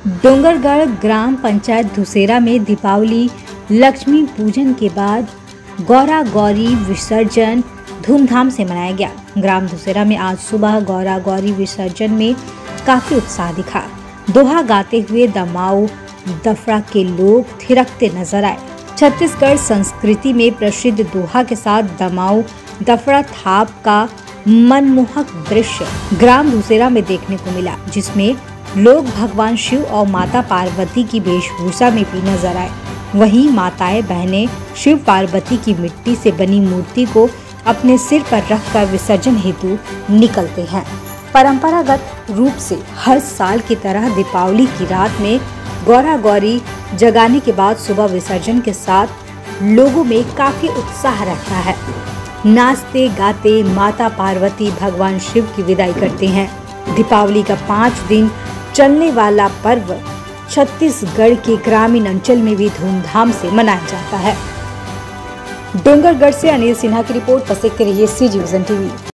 डोंगरगढ़ ग्राम पंचायत धुसेरा में दीपावली लक्ष्मी पूजन के बाद गौरा गौरी विसर्जन धूमधाम से मनाया गया। ग्राम धुसेरा में आज सुबह गौरा गौरी विसर्जन में काफी उत्साह दिखा। दोहा गाते हुए दमाऊ दफड़ा के लोग थिरकते नजर आए। छत्तीसगढ़ संस्कृति में प्रसिद्ध दोहा के साथ दमाऊ दफड़ा थाप का मनमोहक दृश्य ग्राम धुसेरा में देखने को मिला, जिसमें लोग भगवान शिव और माता पार्वती की वेशभूषा में भी नजर आए। वहीं माताएं बहनें शिव पार्वती की मिट्टी से बनी मूर्ति को अपने सिर पर रखकर विसर्जन हेतु निकलते हैं। परंपरागत रूप से हर साल की तरह दीपावली की रात में गौरा गौरी जगाने के बाद सुबह विसर्जन के साथ लोगों में काफी उत्साह रहता है। नाचते गाते माता पार्वती भगवान शिव की विदाई करते हैं। दीपावली का 5 दिन चलने वाला पर्व छत्तीसगढ़ के ग्रामीण अंचल में भी धूमधाम से मनाया जाता है। डोंगरगढ़ से अनिल सिन्हा की रिपोर्ट। पर देखते रहिए CG विजन TV।